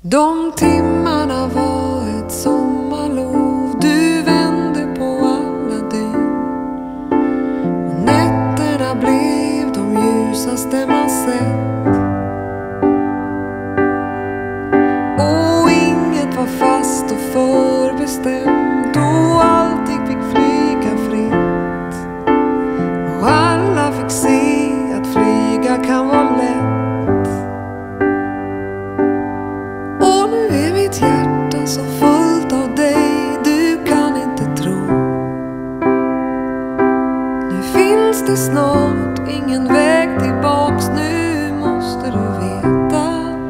De timmarna var ett sommarlov. Du vände på alla dygn. Och nätterna blev de ljusaste man sett. Och inget var fast och förbestämt. Och allting fick flyga fritt. Och alla fick se att flyga kan vara lätt. Hjärta så fullt av dig, du kan inte tro. Nu finns det snart ingen väg tillbaks, nu måste du veta.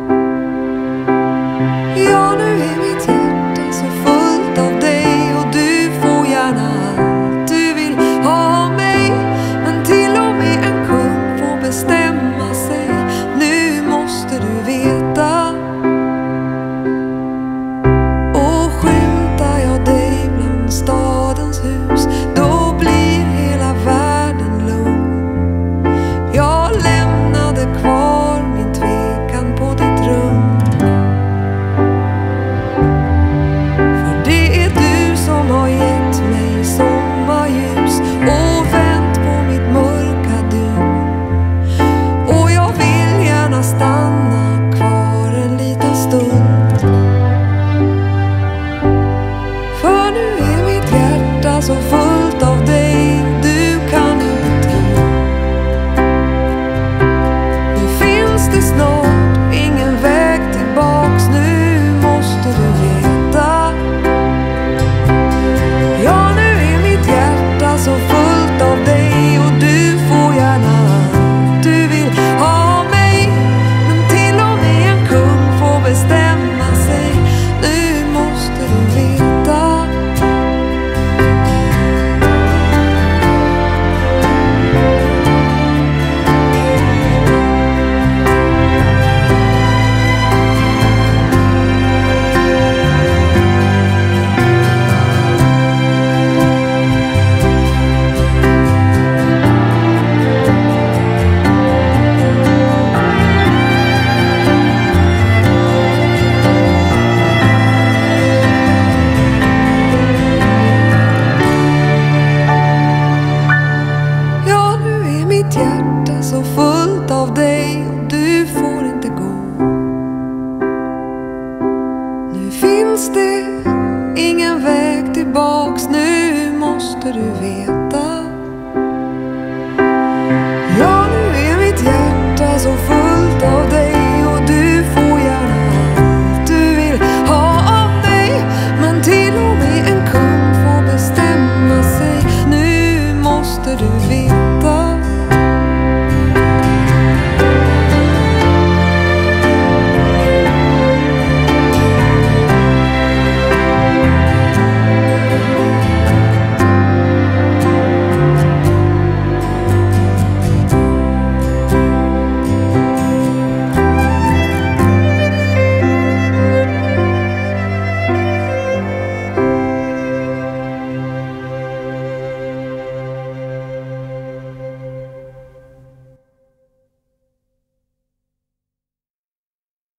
Ja, nu är mitt hjärta så fullt av dig och du får gärna allt du vill ha av mig. Men till och med en kung får bestämma sig, nu måste du veta. Stadens hus, då blir hela världen lugn. Jag lämnade kvar min tvekan på ditt rum. För det är du som har gett mig sommarljus och vänt på mitt mörka dygn. Och jag vill gärna stanna kvar en liten stund. Så fullt av dig, du kan inte tro. Nu finns det snart ingen väg tillbaks, nu måste du veta. Ja, nu är mitt hjärta så fullt av dig och du får gärna allt du vill ha av mig. Men till och med en kung får bestämma sig, nu måste du veta. Mitt hjärta så fullt av dig och du får inte gå. Nu finns det ingen väg tillbaks, nu måste du veta.